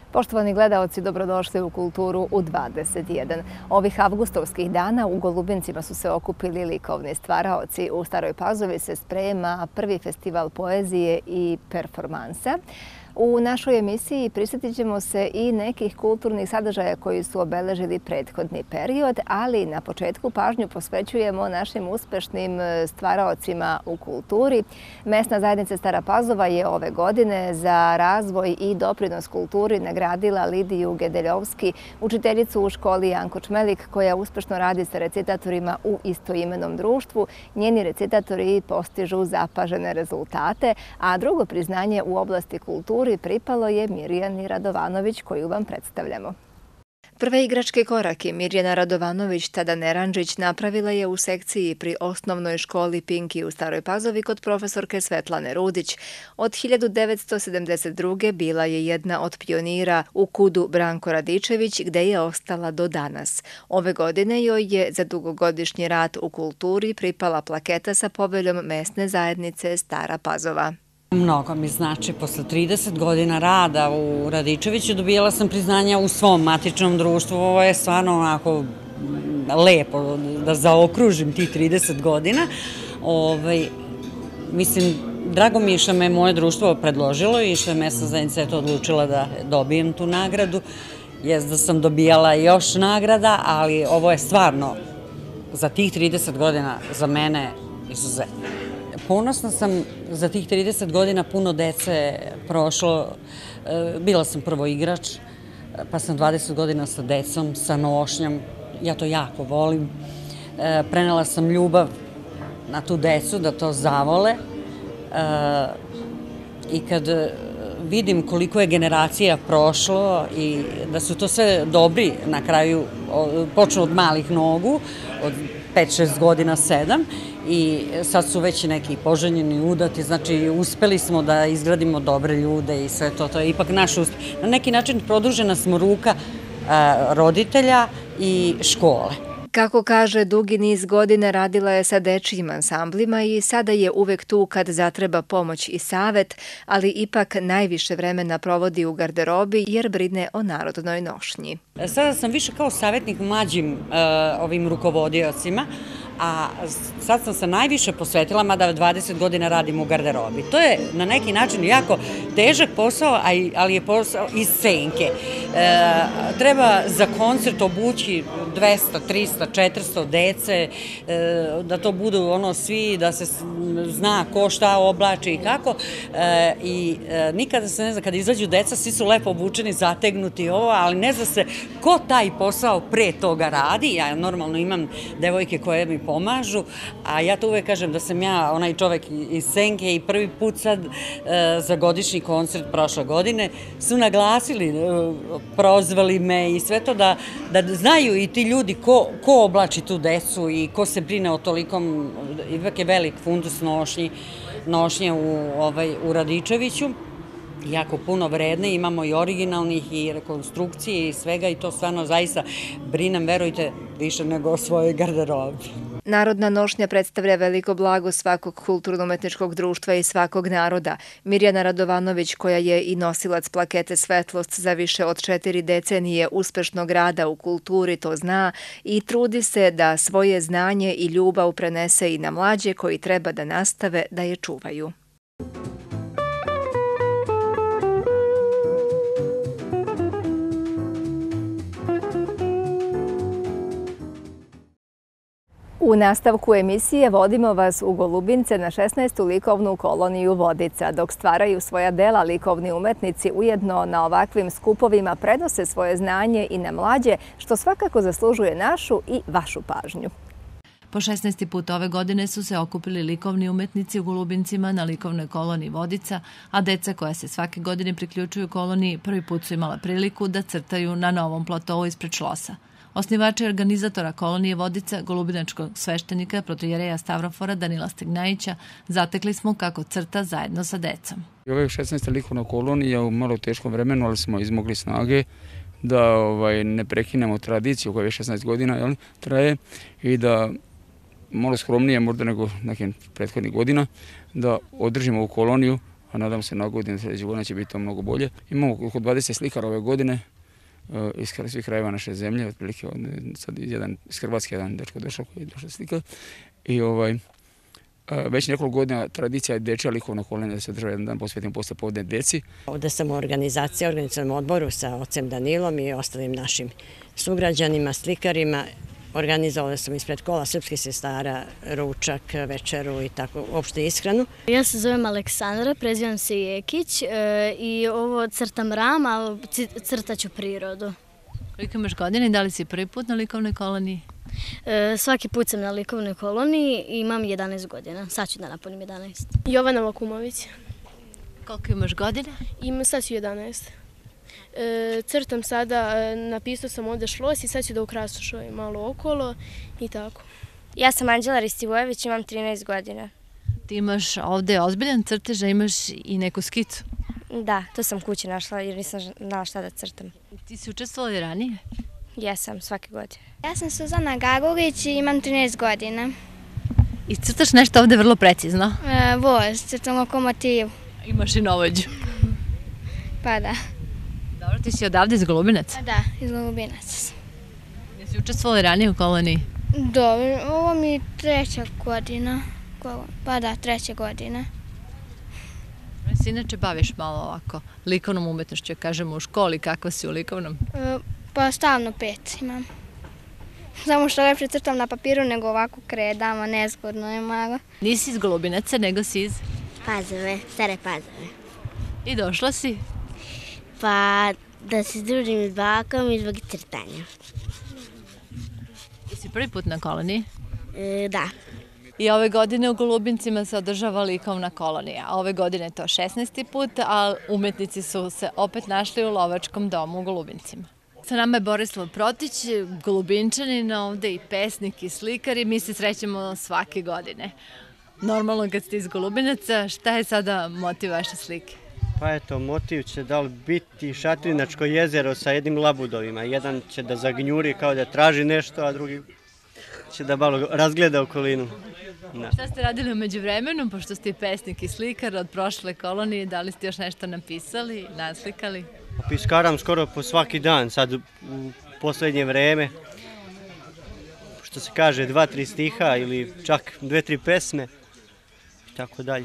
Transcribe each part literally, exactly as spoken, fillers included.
Poštovani gledaoci, dobrodošli u Kulturu u dvadeset jedan. Ovih avgustovskih dana u Golubincima su se okupili likovni stvaraoci. U Staroj Pazovi se sprema prvi festival poezije i performansa. U našoj emisiji prisjetit ćemo se i nekih kulturnih sadržaja koji su obeležili prethodni period, ali na početku pažnju posvećujemo našim uspešnim stvaraocima u kulturi. Mesna zajednica Stara Pazova je ove godine za razvoj i doprinos kulturi nagradila Lidiju Gedeljovski, učiteljicu u školi Janko Čmelik, koja uspešno radi sa recitatorima u istoimenom društvu. Njeni recitatori postižu zapažene rezultate, a drugo priznanje u oblasti kulturi pripalo je Mirjani Radovanović, koju vam predstavljamo. Prve igračke korake Mirjana Radovanović, tada Neranđić, napravila je u sekciji pri osnovnoj školi Pinki u Staroj Pazovi kod profesorke Svetlane Rudić. Od hiljadu devetsto sedamdeset druge bila je jedna od pionira u kudu Branko Radičević, gde je ostala do danas. Ove godine joj je za dugogodišnji rad u kulturi pripala plaketa sa poveljom mesne zajednice Stara Pazova. Mnogo mi znači, posle trideset godina rada u Radičeviću dobijala sam priznanja u svom matičnom društvu. Ovo je stvarno onako lepo da zaokružim tih trideset godina. Ovaj, mislim, drago mi je što me moje društvo predložilo i što je mesna zajednica je to odlučila da dobijem tu nagradu. Jest da sam dobijala još nagrada, ali ovo je stvarno za tih trideset godina za mene izuzetno. Ponosna sam za tih trideset godina, puno dece prošlo. Bila sam prvo igrač, pa sam dvadeset godina sa decom, sa nošnjom. Ja to jako volim. Prenela sam ljubav na tu decu, da to zavole. I kad vidim koliko je generacija prošlo i da su to sve dobri na kraju, počnu od malih nogu, od pet šest godina, sedam, i sad su već neki poženjeni, udati, znači uspeli smo da izgradimo dobre ljude i sve to, to je ipak naš uspeh. Na neki način produžena smo ruka roditelja i škole. Kako kaže, dugi niz godina radila je sa dečijim ansamblima i sada je uvek tu kad zatreba pomoć i savet, ali ipak najviše vremena provodi u garderobi jer brine o narodnoj nošnji. Sada sam više kao savjetnik mlađim ovim rukovodiocima, a sad sam se najviše posvetila, mada dvadeset godina radim u garderobi. To je na neki način jako težak posao, ali je posao iz senke. Treba za koncert obući dvesta, trista, četiristo dece, da to budu ono svi, da se zna ko šta oblači i kako. I nikada se ne zna, kada izađu deca, svi su lepo obučeni, zategnuti ovo, ali ne zna se ko taj posao pre toga radi. Ja normalno imam devojke koje mi pomažu, a ja to uvek kažem da sam ja onaj čovek iz senke i prvi put sad za godišnji koncert prošle godine su naglasili, prozvali me i sve to da znaju i ti ljudi ko oblači tu decu i ko se brine o tolikom, ipak je velik fundus nošnje u Radičeviću. Jako puno vredne, imamo i originalnih i rekonstrukcije i svega i to stvarno zaista brinem, verujte, više nego o svojoj garderobi. Narodna nošnja predstavlja veliko blago svakog kulturno-umetničkog društva i svakog naroda. Mirjana Radovanović, koja je i nosilac plakete Svetlost za više od četiri decenije uspešnog rada u kulturi, to zna i trudi se da svoje znanje i ljubav prenese i na mlađe koji treba da nastave da je čuvaju. U nastavku emisije vodimo vas u Golubince na šesnaestu likovnu koloniju Vodica. Dok stvaraju svoja dela, likovni umetnici ujedno na ovakvim skupovima prenose svoje znanje i na mlađe, što svakako zaslužuje našu i vašu pažnju. Po šesnaesti put ove godine su se okupili likovni umetnici u Golubincima na likovnoj koloniji Vodica, a deca koja se svake godine priključuju koloniji prvi put su imala priliku da crtaju na novom platovu ispred šlosa. Osnivača i organizatora kolonije Vodica, golubinačkog sveštenika protoijereja Stavrofora Danila Stegnajića, zatekli smo kako crta zajedno sa decom. Ovo je šesnaesta likovna kolonija u malo teškom vremenu, ali smo izmogli snage da ne prekinemo tradiciju koja je šesnaest godina traje i da malo skromnije možda nego nekim prethodnih godina, da održimo ovu koloniju a nadam se na godinu sljedeće godine će biti to mnogo bolje. Imamo oko dvadeset slikara ove godine iz svih krajeva naše zemlje, otprilike sad jedan iz Hrvatske, jedan dečko došao koji je došao slika. I ovaj, već nekoliko godina tradicija je dečja likovna kolonija da se održava jedan dan posvetim posle podne deci. Ovde sam u organizaciji, organizacijom odboru sa ocem Danilom i ostalim našim sugrađanima, slikarima. Organizovali sam ispred kola srpskih sestara ručak, večeru i tako uopšte ishranu. Ja se zovem Aleksandra, prezivam se Jekić i ovo crtam ram, a crtaću prirodu. Koliko imaš godina i da li si prvi put na likovnoj koloniji? Svaki put sam na likovnoj koloniji i imam jedanaest godina. Sad ću da napunim jedanaest. Jovana Vakumović. Koliko imaš godina? Imam sad ću jedanaest. Crtam sada, napisao sam ovde šlos i sad ću da ukrasušujem malo okolo i tako. Ja sam Anđela Ristivojević, imam trinaest godina. Ti imaš ovde ozbiljan crtež, a imaš i neku skicu? Da, to sam kući našla jer nisam znala šta da crtam. Ti si učestvovala i ranije? Jesam, svake godine. Ja sam Suzana Gagurić i imam trinaest godina. I crtaš nešto ovde vrlo precizno? E, voz, crtam lokomotivu. Imaš i novođu? Pa da. Dobro, ti si odavde iz Golubinaca? Da, iz Golubinaca sam. Jesi učestvovala i ranije u koloniji? Dobro, ovo mi je treća godina. Pa da, treća godina. Se inače baviš malo ovako likovnom umetnošću, kažemo u školi, kako si u likovnom? E, pa stavno pet imam. Samo što lepše crtam na papiru nego ovako kredama, nezgodno je malo. Nisi iz Golubinaca, nego si iz? Pazove, Stare Pazove. I došla si? Pa da se družim s bakom i zbog crtanja. Jesi prvi put na koloniji? E, da. I ove godine u Golubincima se održava likovna kolonija. Ove godine je to šesnaesti put, a umetnici su se opet našli u Lovačkom domu u Golubincima. Sa nama je Borislav Protić, Golubinčanin, ovde i pesnik i slikar i mi se srećemo svake godine. Normalno kad ste iz Golubinaca, šta je sada motiv vaše slike? Pa eto, motiv će da li biti Šatrinačko jezero sa jednim labudovima. Jedan će da zagnjuri kao da traži nešto, a drugi će da malo razgleda okolinu. Da. Šta ste radili umeđu vremenu, pošto ste i pesnik i slikar od prošle kolonije, da li ste još nešto napisali, naslikali? Piskaram skoro po svaki dan, sad u poslednje vreme. Što se kaže, dva, tri stiha ili čak dve, tri pesme i tako dalje.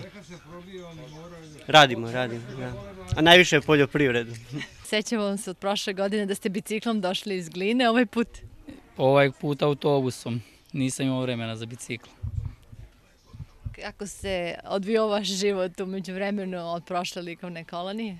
Radimo, radimo, da. A najviše je poljoprivredu. Sećamo se od prošle godine da ste biciklom došli iz Gline, ovaj put? Ovaj put autobusom, nisam imao vremena za bicikl. Kako se odvio vaš život umeđu vremenu od prošle likovne kolonije?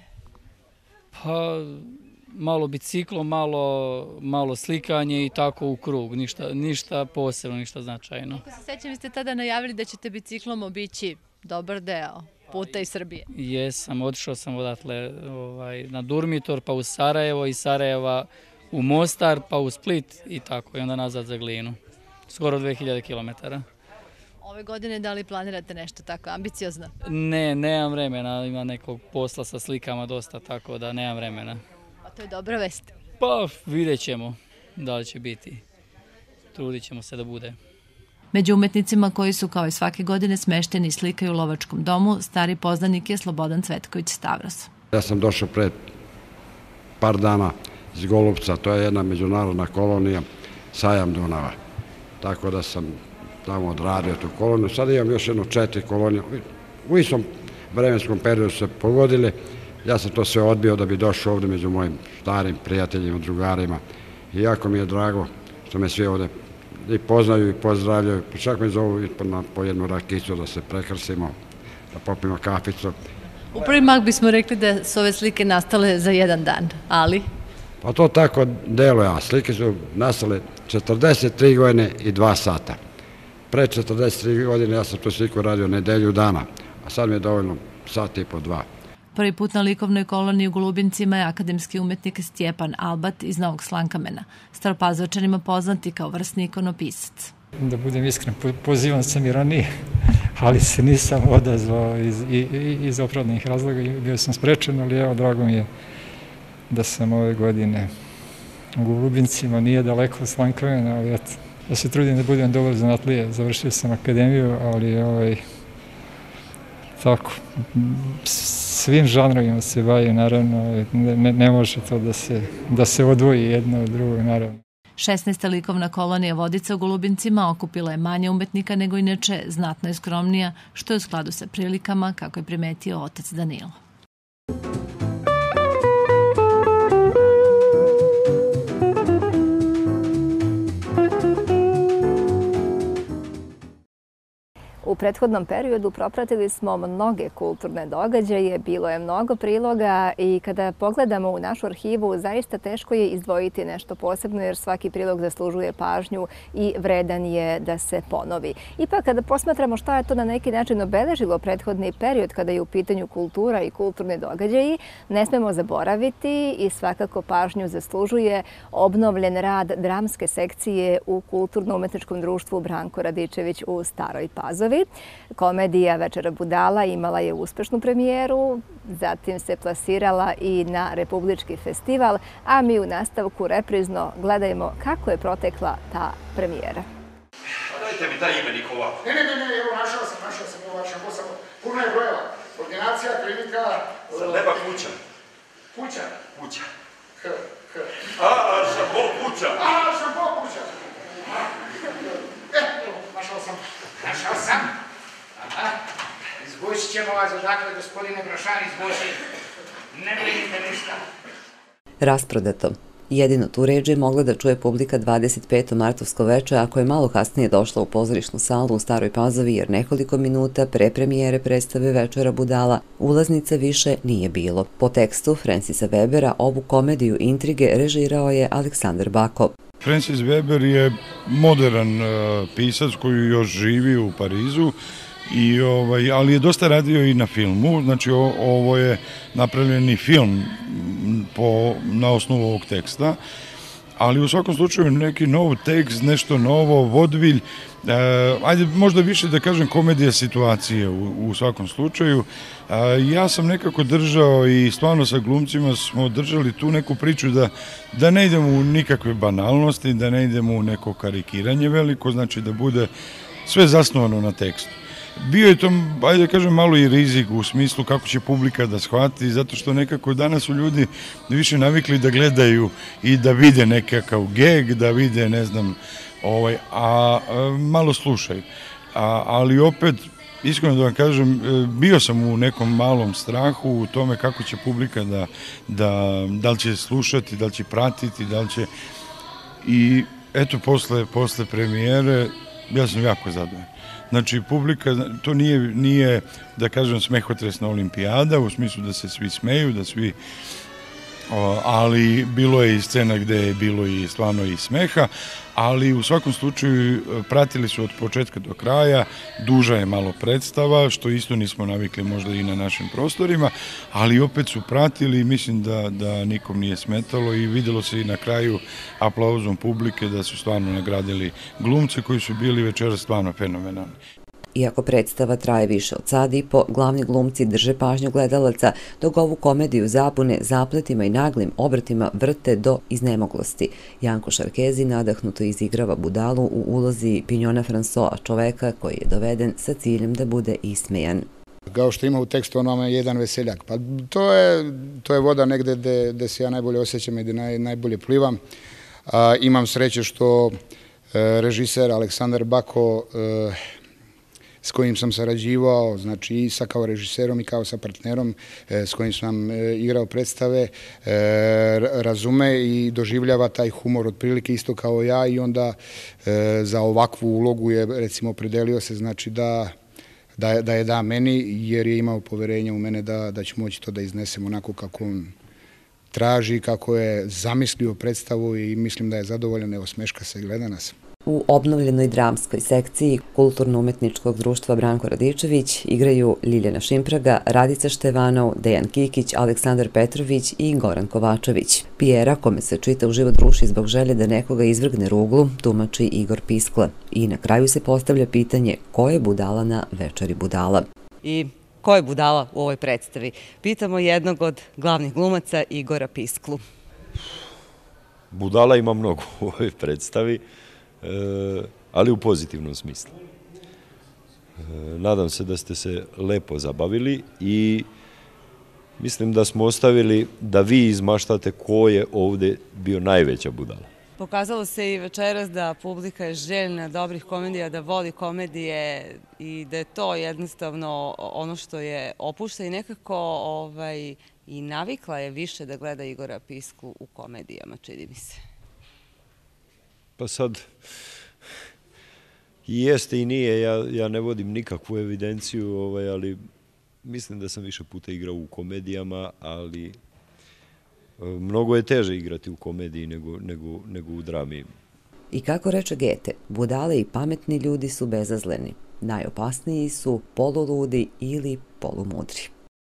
Pa, malo biciklo, malo, malo slikanje i tako u krug, ništa, ništa posebno, ništa značajno. Ako se sećam, vi ste tada najavili da ćete biciklom obići dobar deo puta iz Srbije. Jesam, otišao sam odatle ovaj, na Durmitor, pa u Sarajevo, i Sarajeva u Mostar, pa u Split i tako, i onda nazad za Glinu. Skoro dve hiljade kilometara. Ove godine da li planirate nešto tako ambiciozno? Ne, nemam vremena, ima nekog posla sa slikama dosta, tako da nemam vremena. A to je dobra vest. Pa vidjet ćemo da li će biti. Trudit ćemo se da bude. Među umetnicima koji su kao i svake godine smešteni i slikaju u Lovačkom domu, stari poznanik je Slobodan Cvetković Stavros. Ja sam došao pred par dana iz Golubca, to je jedna međunarodna kolonija, Sajam Dunava. Tako da sam tamo odradio tu koloniju. Sad imam još jedno četiri kolonije. U istom vremenskom periodu se pogodili. Ja sam to sve odbio da bi došao ovde među mojim starim prijateljima, drugarima. I jako mi je drago što me svi ovde i poznaju i pozdravljaju. Čak me zovu po jednu rakicu da se prekrsimo, da popimo kaficu. U prvi mah bismo rekli da su ove slike nastale za jedan dan, ali? Pa to tako deluje, a slike su nastale četrdeset tri godine i dva sata. Pre četrdeset tri godine ja sam tu sliku radio nedelju dana, a sad mi je dovoljno sat i po dva. Prvi put na likovnoj koloniji u Golubincima je akademski umetnik Stjepan Albat iz Novog Slankamena, Staropazovčanima poznati kao vrsni ikonopisac. Da budem iskren, pozivam sam i ranije, ali se nisam odazvao iz, iz opravdanih razloga, bio sam sprečen, ali evo, drago mi je da sam ove godine u Golubincima, nije daleko od Slankamena, ali eto, ja se trudim da budem dobar zanatlija. Završio sam akademiju, ali ovaj, tako, svim žanrovima se bavi, naravno, ne, ne može to da se, da se odvoji jedno od drugog, naravno. šesnaesta likovna kolonija Vodica u Golubincima okupila je manje umetnika nego inače, znatno je skromnija, što je u skladu sa prilikama, kako je primetio otac Danilo. U prethodnom periodu propratili smo mnoge kulturne događaje, bilo je mnogo priloga i kada pogledamo u našu arhivu, zaista teško je izdvojiti nešto posebno jer svaki prilog zaslužuje pažnju i vredan je da se ponovi. Ipak kada posmatramo šta je to na neki način obeležilo prethodni period kada je u pitanju kultura i kulturni događaji, ne smemo zaboraviti i svakako pažnju zaslužuje obnovljen rad dramske sekcije u Kulturno-umetničkom društvu Branko Radičević u Staroj Pazovi. Komedija Večera budala imala je uspešnu premijeru, zatim se plasirala i na Republički festival, a mi u nastavku reprizno gledajmo kako je protekla ta premijera. Dajte mi taj imenik ovako. Ne, ne, ne, ne, evo našao sam, našao sam, evo vašem posao. Puno je brojeva. Ordinacija, klinika... Zar nema kuća? Kuća? Kuća. H, H. A, a, šambo kuća. A, šambo kuća. E, evo, našao sam. Našao sam. Aha. Izvući ćemo vas odakle, gospodine Brošan, izvući. Ne brinite ništa. Rasprodato. Jedino tu reč je mogla da čuje publika dvadeset peto martovsko veče, ako je malo kasnije došla u pozorišnu salu u Staroj Pazovi, jer nekoliko minuta pre premijere predstave Večera budala ulaznica više nije bilo. Po tekstu Francisa Webera ovu komediju intrige režirao je Aleksandar Bako. Francis Weber je modern uh, pisac koji još živi u Parizu, i, ovaj, ali je dosta radio i na filmu. Znači o, ovo je napravljeni film po, na osnovu ovog teksta, ali u svakom slučaju neki nov tekst, nešto novo, vodvilj, e, ajde možda više da kažem komedija situacije u, u svakom slučaju. E, ja sam nekako držao i stvarno sa glumcima smo držali tu neku priču da, da ne idemo u nikakve banalnosti, da ne idemo u neko karikiranje veliko, znači da bude sve zasnovano na tekstu. Bio je to, ajde da kažem, malo i rizik u smislu kako će publika da shvati, zato što nekako danas su ljudi više navikli da gledaju i da vide nekakav geg, da vide, ne znam, ovaj, a, a malo slušaju. A, ali opet, iskreno da vam kažem, bio sam u nekom malom strahu u tome kako će publika da, da, da li će slušati, da li će pratiti, da li će... I eto, posle, posle premijere, ja sam jako zadovoljan. Znači, publika, to nije, nije, da kažem, smehotresna olimpijada, u smislu da se svi smeju, da svi, o, ali bilo je i scena gde je bilo i stvarno i smeha, ali u svakom slučaju pratili su od početka do kraja, duža je malo predstava, što isto nismo navikli možda i na našim prostorima, ali opet su pratili i mislim da, da nikom nije smetalo i videlo se i na kraju aplauzom publike da su stvarno nagradili glumce koji su bili večeras stvarno fenomenalni. Iako predstava traje više od sad i po, glavni glumci drže pažnju gledalaca, dok ovu komediju zabune zapletima i naglim obratima vrte do iznemoglosti. Janko Šarkezi nadahnuto izigrava budalu u ulozi Pignona Francoa, čoveka koji je doveden sa ciljem da bude ismejan. Kao što ima u tekstu, on vam je jedan veseljak. Pa to je, to je voda negde gde se ja najbolje osjećam i gde naj, najbolje plivam. A, imam sreće što e, režiser Aleksandar Bako e, s kojim sam sarađivao, znači i sa kao režiserom i kao sa partnerom s kojim sam igrao predstave, razume i doživljava taj humor otprilike isto kao ja i onda za ovakvu ulogu je recimo opredelio se znači da da, da je da meni jer je imao poverenja u mene da, da ću moći to da iznesem onako kako on traži, kako je zamislio predstavu i mislim da je zadovoljan, evo smeška se, gleda nas. U obnovljenoj dramskoj sekciji Kulturno-umetničkog društva Branko Radičević igraju Ljiljana Šimpraga, Radica Števanov, Dejan Kikić, Aleksandar Petrović i Goran Kovačević. Pijera, kome se čita u život ruši zbog želje da nekoga izvrgne ruglu, tumači Igor Piskla. I na kraju se postavlja pitanje ko je budala na Večeri budala. I ko je budala u ovoj predstavi? Pitamo jednog od glavnih glumaca, Igora Pisklu. Budala ima mnogo u ovoj predstavi, ali u pozitivnom smislu. Nadam se da ste se lepo zabavili i mislim da smo ostavili da vi izmaštate ko je ovde bio najveća budala. Pokazalo se i večeras da publika je željna dobrih komedija, da voli komedije i da je to jednostavno ono što je opušta i nekako ovaj, i navikla je više da gleda Igora Pisku u komedijama, čini mi se. Pa sad, i jeste i nije, ja, ja ne vodim nikakvu evidenciju, ovaj, ali mislim da sam više puta igrao u komedijama, ali mnogo je teže igrati u komediji nego, nego, nego u drami. I kako reče Gete, budale i pametni ljudi su bezazleni. Najopasniji su poluludi ili polumudri.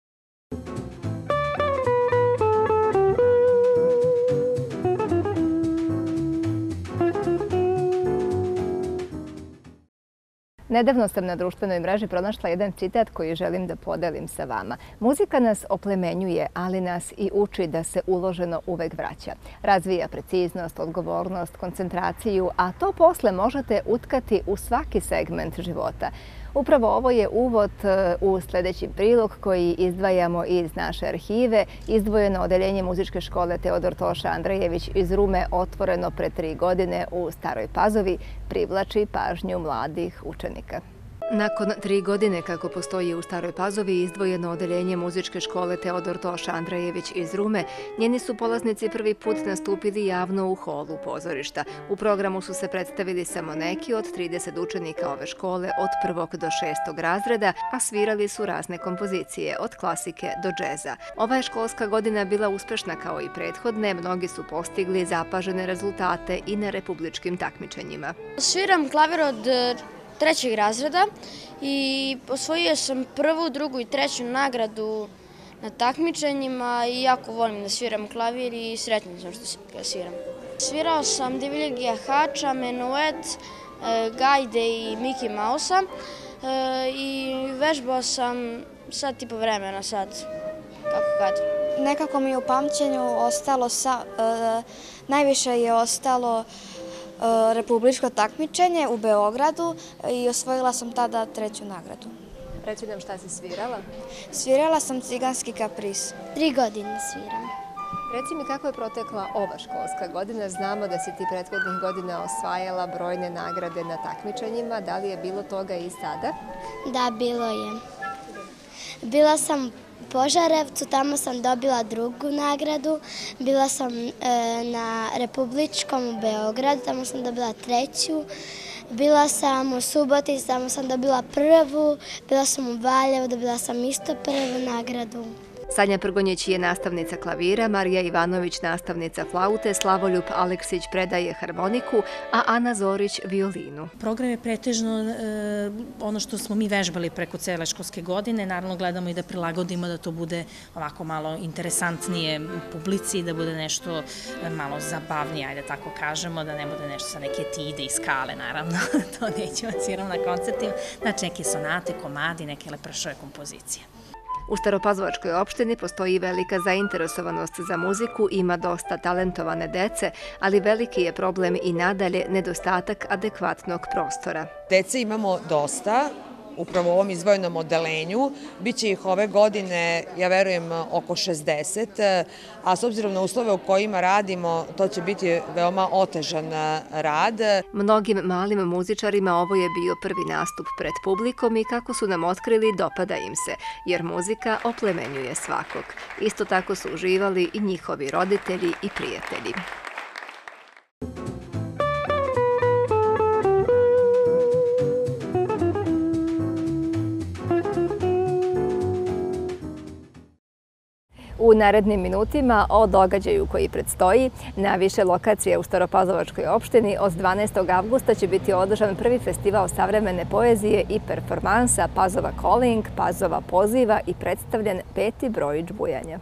Nedavno sam na društvenoj mreži pronašla jedan citat koji želim da podelim sa vama. Muzika nas oplemenjuje, ali nas i uči da se uloženo uvek vraća. Razvija preciznost, odgovornost, koncentraciju, a to posle možete utkati u svaki segment života. Upravo ovo je uvod u sljedeći prilog koji izdvajamo iz naše arhive. Izdvojeno odeljenje muzičke škole Teodor Toša Andrejević iz Rume, otvoreno pre tri godine u Staroj Pazovi, privlači pažnju mladih učenika. Nakon tri godine kako postoji u Staroj Pazovi izdvojeno odeljenje muzičke škole Teodor Toša Andrejević iz Rume, njeni su polaznici prvi put nastupili javno u holu pozorišta. U programu su se predstavili samo neki od trideset učenika ove škole od prvog do šestog razreda, a svirali su razne kompozicije, od klasike do džeza. Ova je školska godina bila uspešna kao i prethodne, mnogi su postigli zapažene rezultate i na republičkim takmičenjima. Sviram klavir od trećeg razreda i osvojio sam prvu, drugu i treću nagradu na takmičenjima i jako volim da sviram klavir i sretna sam što ga sviram. Svirao sam Divljeg jahača, Menuet, Gajde i Miki Mausa i vežbao sam sad tipa vremena sad, kako kad. Nekako mi je u pamćenju ostalo, najviše je ostalo republičko takmičenje u Beogradu i osvojila sam tada treću nagradu. Reci nam šta si svirala? Svirala sam ciganski kapris. Tri godine sviram. Reci mi kako je protekla ova školska godina. Znamo da si ti prethodnih godina osvajala brojne nagrade na takmičenjima. Da li je bilo toga i sada? Da, bilo je. Bila sam Požarevcu, tamo sam dobila drugu nagradu. Bila sam na republičkom u Beogradu, tamo sam dobila treću. Bila sam u Subotici, tamo sam dobila prvu. Bila sam u Valjevu, dobila sam isto prvu nagradu. Sanja Prgonjić je nastavnica klavira, Marija Ivanović nastavnica flaute, Slavoljub Aleksić predaje harmoniku, a Ana Zorić violinu. Program je pretežno ono što smo mi vežbali preko cele školske godine. Naravno gledamo i da prilagodimo da to bude ovako malo interesantnije publici, da bude nešto malo zabavnije, ajde tako kažemo, da ne bude nešto sa neke etide i skale, naravno. To nećemo sviramo na koncertima. Znači neke sonate, komadi, neke lepršove kompozicije. U Staropazovačkoj opštini postoji velika zainteresovanost za muziku, ima dosta talentovane dece, ali veliki je problem i nadalje nedostatak adekvatnog prostora. Dece imamo dosta, upravo u ovom izdvojenom odeljenju. Biće ih ove godine, ja verujem, oko šezdeset, a s obzirom na uslove u kojima radimo, to će biti veoma otežan rad. Mnogim malim muzičarima ovo je bio prvi nastup pred publikom i kako su nam otkrili, dopada im se, jer muzika oplemenjuje svakog. Isto tako su uživali i njihovi roditelji i prijatelji. U narednim minutima o događaju koji predstoji na više lokacije u Staropazovačkoj opštini od dvanaestog avgusta će biti održan prvi festival savremene poezije i performansa Pazova Calling, Pazova poziva i predstavljen peti brojić bujanja.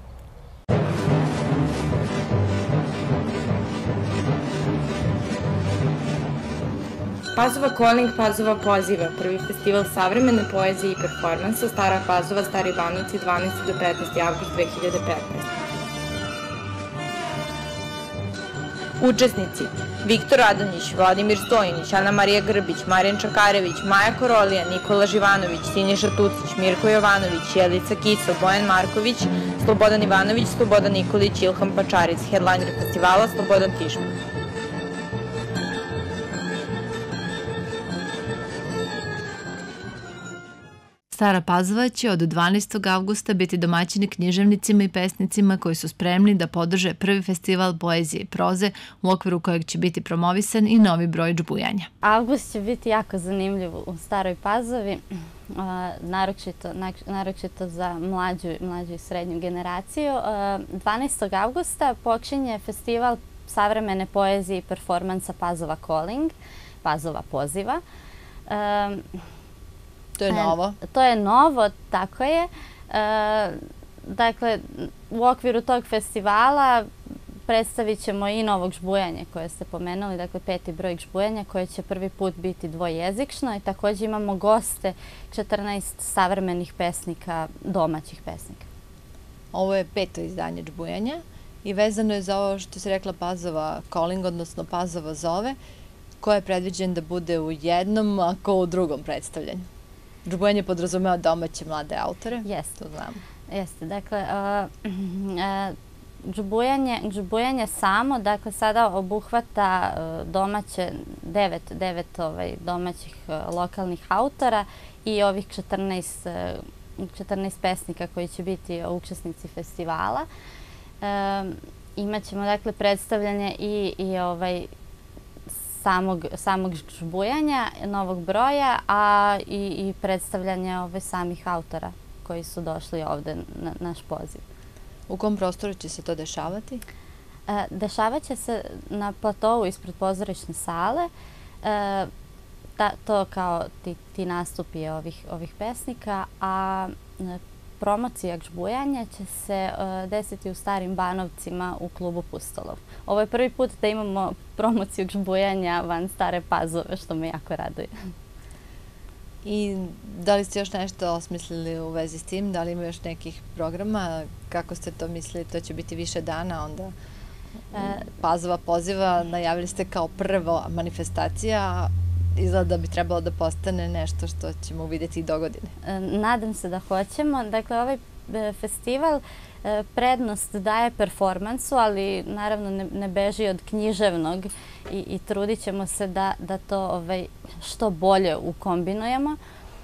Pazova Calling, Pazova poziva, prvi festival savremene poezije i performansa Stara Pazova, Stari Banovci, dvanaesti do petnaesti avgust dve hiljade petnaeste. Učesnici: Viktor Radonjić, Vladimir Stojinić, Ana Marija Grbić, Marijan Čakarević, Maja Korolija, Nikola Živanović, Siniša Tucić, Mirko Jovanović, Jelica Kiso, Bojan Marković, Slobodan Ivanović, Slobodan Nikolić, Ilham Pačaric, headliner festivala Slobodan Tišman. Stara Pazova će od dvanaestog avgusta biti domaćini književnicima i pesnicima koji su spremni da podrže prvi festival poezije i proze u okviru kojeg će biti promovisan i novi broj džbujanja. Avgust će biti jako zanimljiv u Staroj Pazovi, naročito, naročito za mlađu, mlađu i srednju generaciju. dvanaestog avgusta počinje festival savremene poezije i performansa Pazova Calling, Pazova poziva. To je novo? To je novo, tako je. Dakle, u okviru tog festivala predstavit ćemo i novog žbujanja koje ste pomenuli, dakle peti broj žbujanja koje će prvi put biti dvojezično i također imamo goste četrnaest savremenih pesnika, domaćih pesnika. Ovo je peto izdanje žbujanja i vezano je za ovo što si rekla Pazova Calling, odnosno Pazova zove, ko je predviđen da bude u jednom, a ko u drugom predstavljanju. Žbujanje podrazumeva domaće mlade autore? Jeste, to znamo. Jeste, dakle, žbujanje samo, dakle, sada obuhvata domaće, devet, devet domaćih lokalnih autora i ovih četrnaest, četrnaest pesnika koji će biti učesnici festivala. Imaćemo, dakle, predstavljanje i, i ovaj, samog, samog žbujanja, novog broja, a i, i predstavljanje ove samih autora koji su došli ovde na naš poziv. U kom prostoru će se to dešavati? E, dešavat će se na platovu ispred pozorišne sale. E, ta, to kao ti, ti nastupi ovih, ovih pesnika, a promocija žbujanja će se uh, desiti u Starim Banovcima u klubu Pustolov. Ovo je prvi put da imamo promociju žbujanja van Stare Pazove, što me jako raduje. I da li ste još nešto osmislili u vezi s tim? Da li ima još nekih programa? Kako ste to mislili? To će biti više dana onda? E, Pazova poziva najavili ste kao prva manifestacija. Izgleda da bi trebalo da postane nešto što ćemo vidjeti i do godine. Nadam se da hoćemo. Dakle, ovaj festival prednost daje performansu, ali naravno ne, ne beži od književnog i, i trudit ćemo se da, da to ovaj, što bolje ukombinujemo.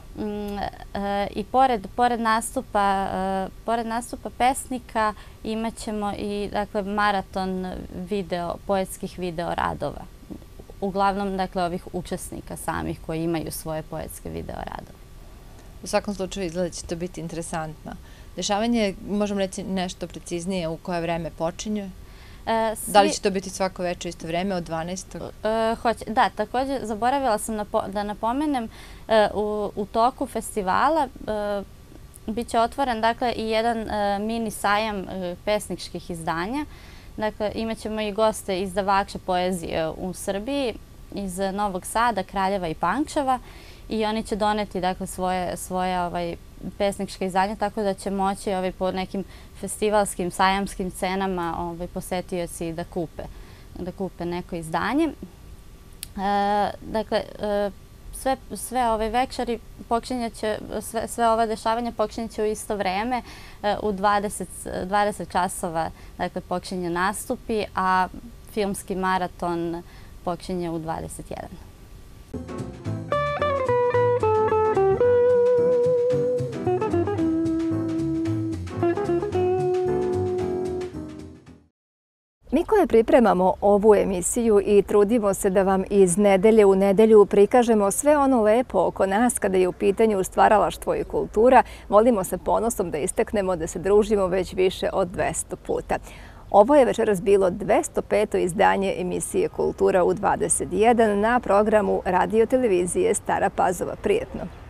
I pored, pored, nastupa, pored nastupa pesnika imat ćemo i dakle, maraton video, poetskih video radova. Uglavnom, dakle, ovih učesnika samih koji imaju svoje poetske video radove. U svakom slučaju izgleda će to biti interesantno. Dešavanje, možemo reći nešto preciznije, u koje vreme počinje? E, svi... Da li će to biti svako večer isto vreme od dvanaestog? E, hoće. Da, također zaboravila sam napo da napomenem, e, u, u toku festivala e, bit će otvoren dakle, i jedan e, mini sajam e, pesničkih izdanja. Dakle, imat ćemo i goste izdavača poezije u Srbiji, iz Novog Sada, Kraljeva i Pančeva i oni će doneti dakle, svoje, svoje ovaj, pesničke izdanje, tako da će moći ovaj, po nekim festivalskim, sajamskim cenama ovaj, posetioci da kupe, da kupe neko izdanje. E, dakle, e, sve, sve ove večeri počinjeće, sve, sve ove dešavanja počinjeće u isto vreme, e, u dvadeset, dvadeset časova dakle, počinje nastupi, a filmski maraton počinje u dvadeset jedan. Mi koje pripremamo ovu emisiju i trudimo se da vam iz nedelje u nedelju prikažemo sve ono lepo oko nas kada je u pitanju stvaralaštvo i kultura, volimo se ponosom da istaknemo da se družimo već više od dvesta puta. Ovo je večeras bilo dvesta peto izdanje emisije Kultura u dvadeset jedan na programu radio televizije Stara Pazova. Prijetno!